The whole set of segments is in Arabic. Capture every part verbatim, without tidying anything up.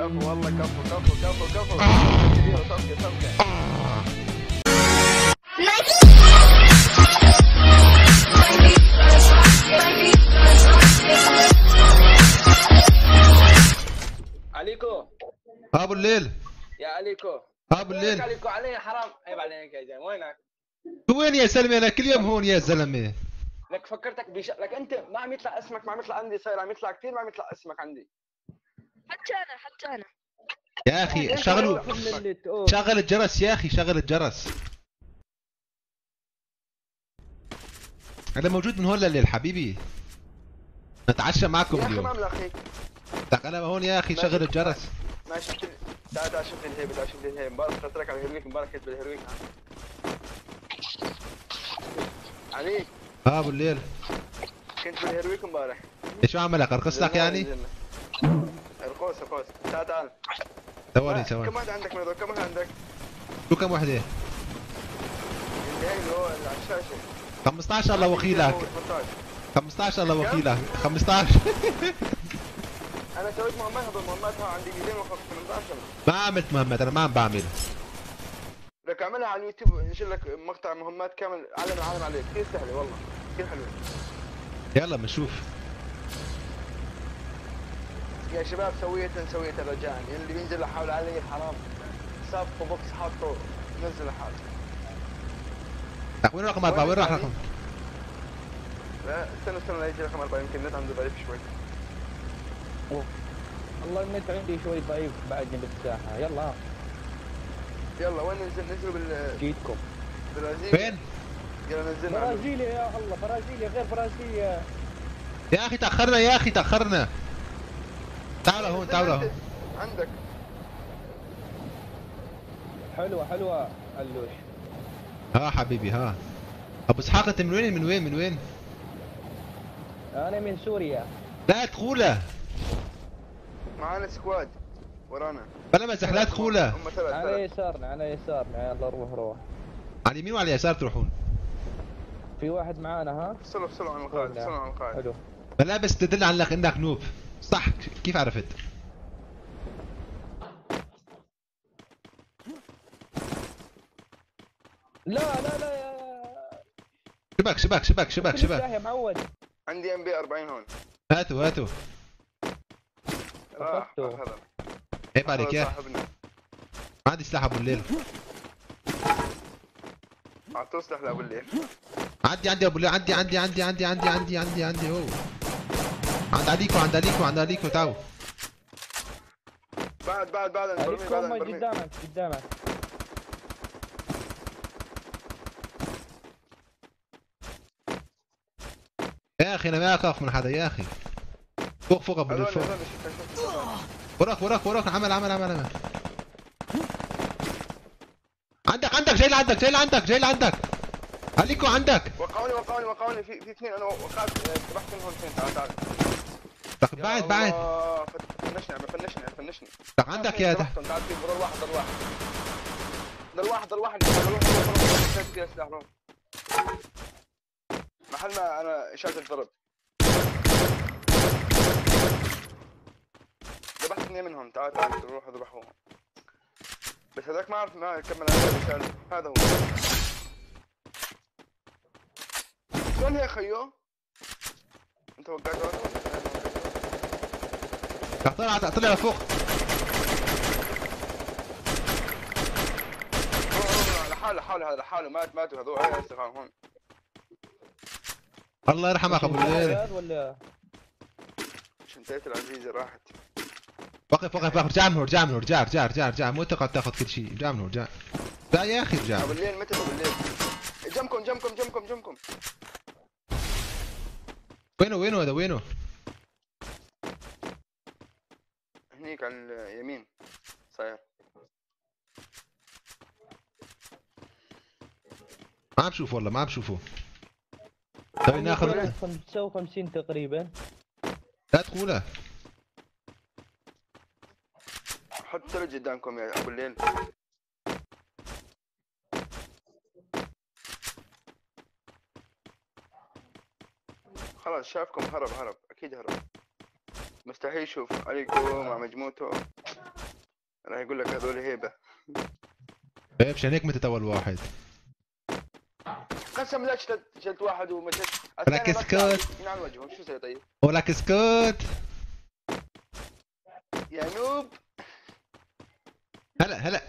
كفو والله كفو كفو كفو كفو. كبيرة صفقة صفقة. عليكو ابو الليل يا عليكو. ابو الليل عليكو علي حرام، عيب عليك يا زلمه. وينك؟ وين يا زلمه؟ انا كل يوم هون يا زلمه. لك فكرتك بش... لك انت ما عم يطلع اسمك، ما عم يطلع عندي، صاير عم يطلع كثير، ما عم يطلع اسمك عندي. حتى انا حتى انا يا اخي شغلوا شغل الجرس يا اخي، شغل الجرس. انا موجود من هون لليل حبيبي، نتعشى معكم اليوم. يا اخي ما ملاقيك. لك انا هون يا اخي، شغل الجرس. ما شفت. تعال تعال شوف لي الهيبه، تعال شوف لي الهيبه. مبارك اخترت لك على الهيرويك، مبارك كنت بالهيرويك. علي اه ابو الليل كنت بالهيرويك امبارح. ايش عملك؟ ارقص لك يعني؟ ارقص ارقص. تعال تعال ثواني ثواني. كم واحد عندك من هذول؟ كم واحد عندك؟ شو كم وحده؟ اللي هي اللي هو اللي على الشاشه. خمسطعش الله وكيلك. خمسطعش الله وكيلك. خمسطعش. انا سويت مهمات، هذول مهمات عندي مئتين وثمانية عشر. ما عملت مهمات، انا ما عم بعمل. لك اعملها على اليوتيوب، انشر لك مقطع مهمات كامل، علم العالم عليك. كثير سهله والله، كثير حلوه. يلا بنشوف. يا شباب سويت سويت الرجاء، اللي بينزل لحاله علي حرام. صفقوا بوكس حاطه نزل لحاله. لك وين رقم أربعة؟ وين راح رقم؟ لا استنى استنى لا يجي رقم أربعة، يمكن النت عنده ضعيف شوي. والله النت عندي شوي ضعيف بعدني بالساحة. يلا يلا وين ننزل؟ ننزلوا بال جيتكم برازيل. فين؟ يلا نزلنا. برازيليا يا الله، برازيليا غير برازيليا. يا اخي تاخرنا يا اخي تاخرنا. تعالوا هون تعالوا هون. عندك حلوة حلوة علوش. ها حبيبي ها. ابو اسحاق انت من وين من وين من وين؟ انا من سوريا. لا تقوله. معانا سكواد ورانا. بلا مزح لا تقوله. هم ثلاث على ثلاث. يسارنا على يسارنا. يلا روح روح. على اليمين وعلى اليسار تروحون. في واحد معانا ها؟ فصلوا فصلوا عن القائد، فصلوا عن القائد. حلو. بلا بس تدل على انك نوب. صح كيف عرفت؟ لا لا لا يا شبك شبك شبك شبك شبك. يا معود. عندي ام بي أربعين هون. هاتوا هاتوا. راح أخذته. هذا. عيب عليك يا. صاحبنا. ما عندي سلاح ابو الليل. اعطوه سلاح لابو الليل. عندي عندي ابو الليل، عندي عندي عندي عندي عندي عندي عندي عندي هو. عند عليكو عند عليكو عند عليكو تعالوا. بعد بعد بعد عن برمي، بعد عن عليكم برمي. قدامك قدامك. يا اخي انا ما اخاف من حدا يا اخي. فوق فوق ابو الليل هذول فوق. هذول شفت شفت. وراك وراك وراك. عمل عمل عمل عمل. عندك عندك جاي لعندك جاي لعندك جاي لعندك. عليكو عندك. وقعوني وقعوني وقعوني في في اثنين. انا وقعت ذبحت منهم اثنين. تعال تعال. لك بعد بعد. الله، فنشني عم فنشني عم فنشني. لك عندك يا ده. تعال في ضل واحد ضل واحد. ضل واحد ضل واحد ضل واحد ضل واحد. سلاح روح. محل ما انا اشارة الضرب. ذبحت اثنين منهم. تعال تعال روح ذبحوهم. بس هذاك ما اعرف ما كمل على هذا هو. شلون هي خيو؟ انت وقعت راسك؟ لك طلع طلع لفوق. لحاله لحاله هذا لحاله. مات ماتوا هذول. هاي استغفار هون. الله يرحمك ابو الليل. ولا شنطتي العزيزة راحت. وقف وقف وقف. ارجع من هون ارجع من هون ارجع ارجع ارجع ارجع. مو تقعد تاخذ كل شيء. ارجع من هون ارجع. لا يا اخي ارجع. ابو الليل متى ابو الليل؟ جنبكم جنبكم جنبكم جنبكم. وينه وينه هذا وينه؟ هنيك على اليمين صاير. ما عم بشوفه والله ما عم بشوفه. طيب ناخذ خمسة وخمسين تقريبا. لا تقوله. حط ثلج قدامكم يا ابو الليل. خلاص شافكم هرب هرب اكيد هرب. مستحيل يشوف عليكم مع مجموعته. انا اقول لك هذول هيبه. ايه مشان هيك متت اول واحد. قسم لا شلت شلت واحد ومشيت. ولك اسكت. ينعل وجهه شو سوي طيب؟ ولك اسكت. يا نوب. هلا هلا.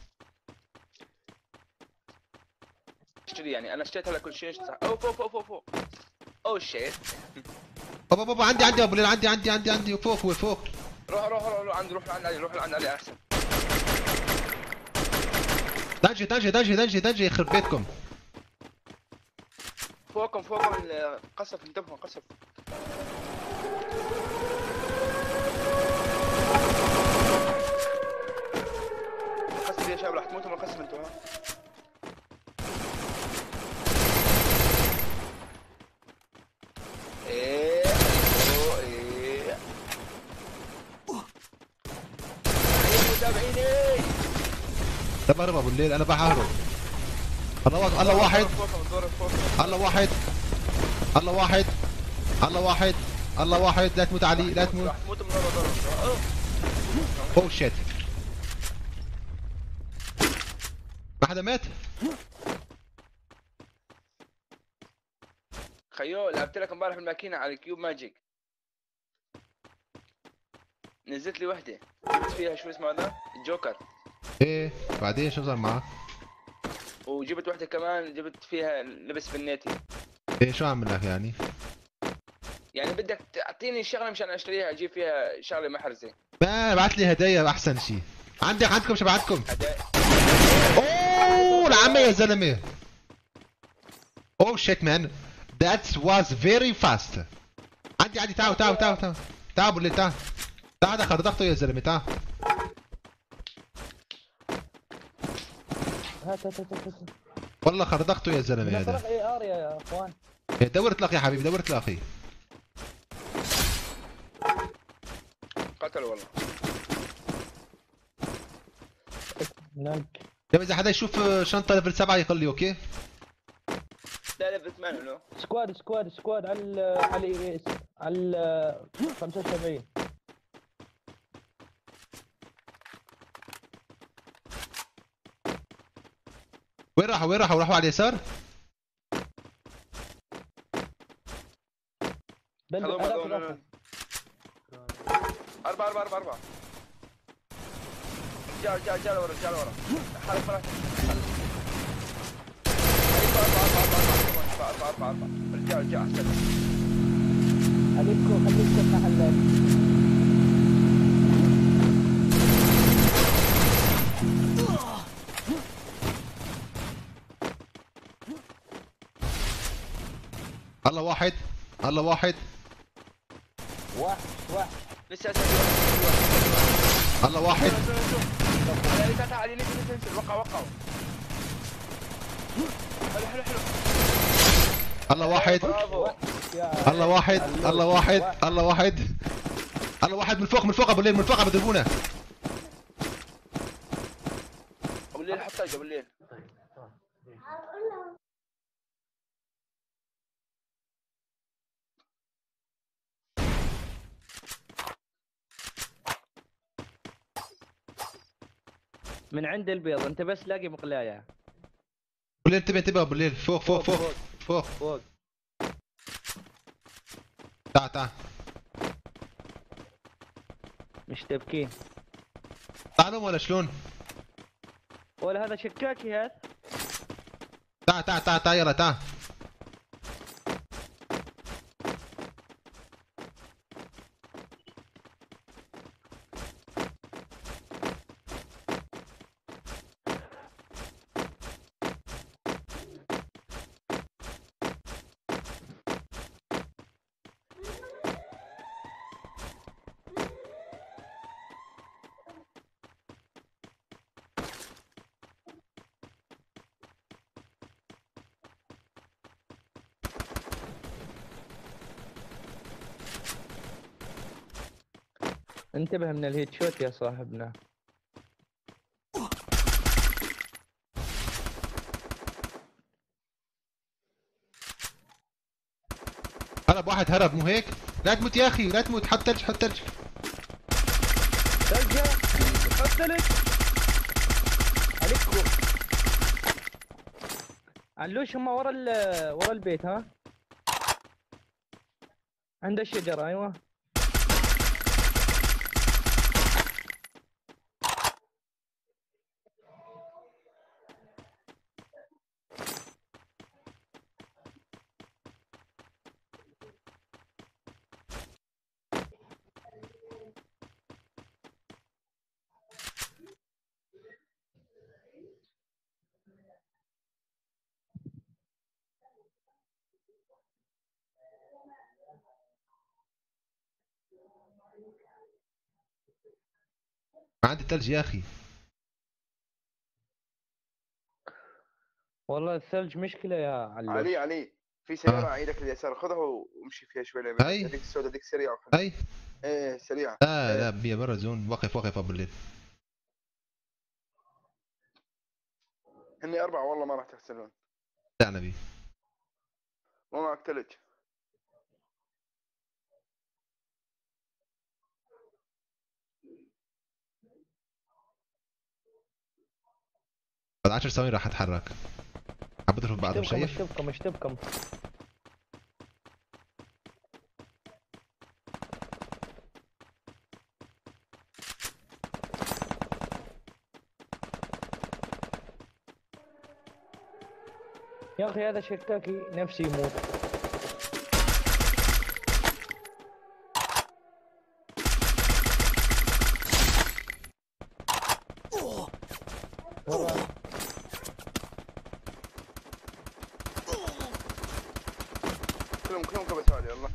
اشتري يعني انا اشتريت هلا كل شيء. او فوق فوق فوق فوق. او شيت. بابا بابا عندي عندي ابو ليل عندي عندي عندي عندي فوق فوق فوق. روح روح روح روح عند روح لعند علي روح لعند علي احسن. دنجي دنجي دنجي دنجي دنجي يخرب بيتكم. فوقكم فوقكم القصف انتبهوا قصف. قصف يا شباب راح تموتوا من القصف انتوا ها. ايه أوه، ايه متابعيني. طب اهرب ابو الليل انا بحارب. الله الله واحد. الله واحد. الله واحد. الله واحد. الله واحد لا تموت علي لا تموت. راح تموت من ورا. اوه شيت. ما حدا مات؟ خيو لعبت لك امبارح بالماكينه على الكيوب ماجيك. نزلت لي وحده جبت فيها شو اسمه هذا؟ الجوكر. ايه بعدين شو صار معك؟ وجبت وحده كمان جبت فيها لبس بالنيتي. ايه شو اعمل لك يعني؟ يعني بدك تعطيني شغله مشان اشتريها اجيب فيها شغله محرزه. ما ابعث لي هدايا احسن شيء. عندك عندكم شو بعدكم؟ هدايا. اوه العمى يا زلمه. اوه شيت مان. That was very fast. عندي عندي تعالوا تعالوا تعالوا تعالوا تعالوا ابو الليل تعال. تعال دخل ضغطه يا زلمه تعال. هات هات هات هات. والله خرضقته يا زلمه انا هذا. فرق اي ار يا اخوان. دورت لك يا حبيبي دورت لك. قتل والله. هناك. طيب اذا حدا يشوف شنطه ليفل سبعة يقول لي اوكي؟ لا لا ثمانية لو. سكواد سكواد سكواد على ال على الاي اس على ال خمسة وسبعين. وين راحوا وين راحوا راحوا على اليسار؟ بندق هذول هذاك هذول هذاك. أربعة أربعة أربعة أربعة. رجال رجال رجال ورا رجال ورا. حالك فرق. أربعة أربعة أربعة أربعة أربعة أربعة. رجال رجال أحسن. عليكم خليك تفتح ال الله واحد الله واحد واحد واحد. لسه أسد واحد. الله واحد. علي تعال علي نزل نزل نزل وقع وقعوا. حلو حلو حلو. الله واحد. برافو. الله واحد الله واحد الله واحد الله واحد من فوق من فوق ابو الليل من فوق عم يضربونا. ابو الليل حط طاقة ابو الليل. من عند البيض انت بس لاقي مقلايه. ابو الليل انتبه انتبه ابو الليل فوق فوق فوق فوق فوق. تعال تعال مش تبكين تعالوا ولا شلون؟ ولا هذا شكاكي هذا. تعال تعال تعال تعال يلا تعال. انتبه من الهيد شوت يا صاحبنا. هرب واحد هرب مو هيك؟ لا تموت يا اخي لا تموت حط ثلج حط ثلج. ثلج. حط الثلج. عليكم علوش هم ورا ال ورا البيت ها. عند الشجرة ايوه. ما عندي ثلج يا اخي. والله الثلج مشكلة يا علوش. علي علي في سياره آه. على ايدك اليسار، خذها وامشي فيها شوي لين هاي هذيك السوداء هذيك سريعه وحلوه. هاي. ايه سريعه. لا ايه لا بيا برا زون، وقف وقف ابو الليل. هني اربعه والله ما راح تحسنون. لا نبي. ما معك ثلج. بعد عشر ثواني راح اتحرك. حبيت في بعض، مش اشتبكم شايف؟ اشتبكم اشتبكم. يا اخي هذا شكاكي نفسي يموت. ورا. كلهم كلهم كبس علي والله.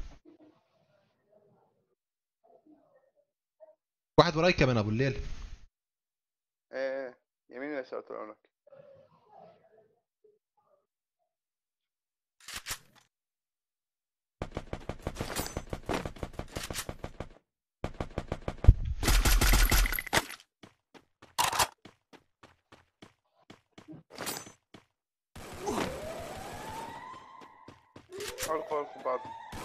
واحد وراي كمان ابو الليل. ايه يمين ويسار طلعوا لك. حلقوا في بعض.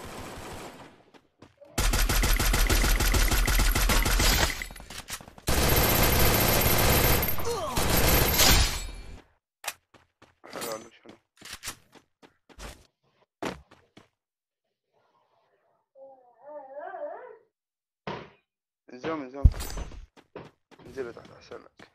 حلو علوش حلو. انزلوا انزلوا انزلوا تحت احسن لك.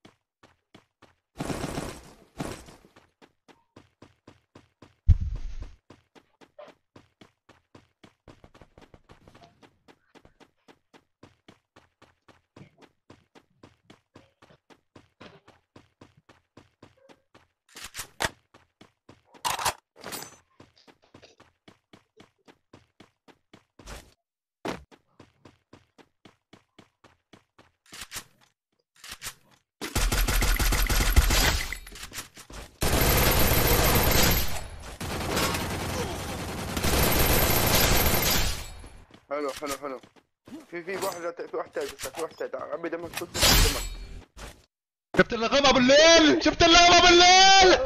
حلو حلو حلو. في في واحد في واحد تاج في واحد تاج عبي دمك كل دمك. شفت اللقمة ابو الليل، شفت اللقمة ابو الليل.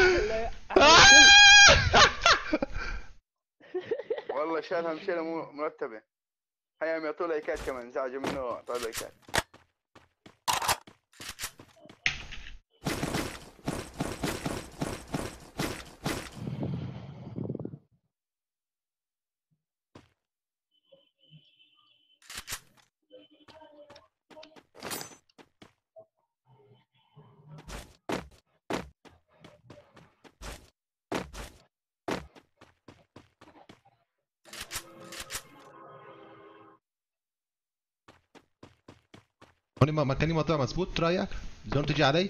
والله شالها مشيلة مو مرتبة. هيا يعطوا لايكات كمان، زعجوا منه اعطوا لايكات. هوني ما- مكاني موضوع مظبوط رايك؟ زون تجي علي؟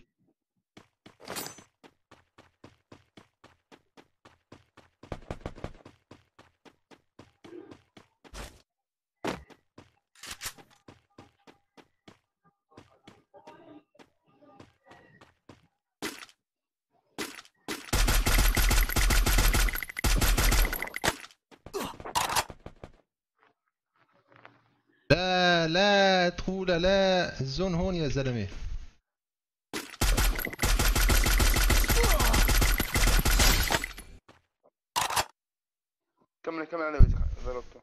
لا لا تقول لا، الزون هون يا زلمه. كمل كمل عليه إذا ضربته.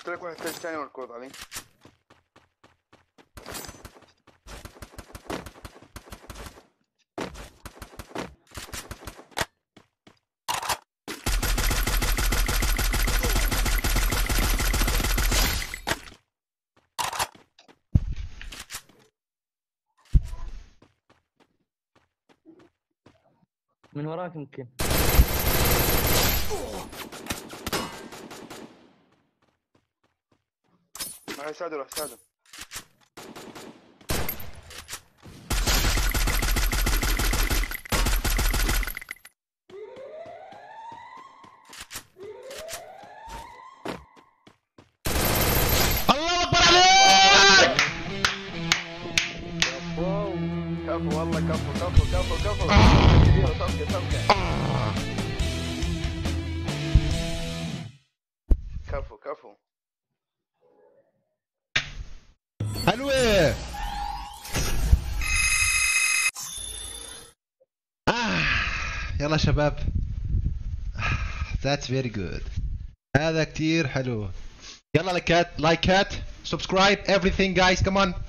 لك واحد تاج ثاني والكود علي. من وراك يمكن. راح يساعده راح يساعده. الله اكبر عليك. واو كفو والله كفو كفو كفو كفو. صفقة صفقة. كفو كفو. حلوة. آه. يلا شباب. That's very good. هذا كتير حلو. يلا لايكات لايكات سبسكرايب everything guys come on.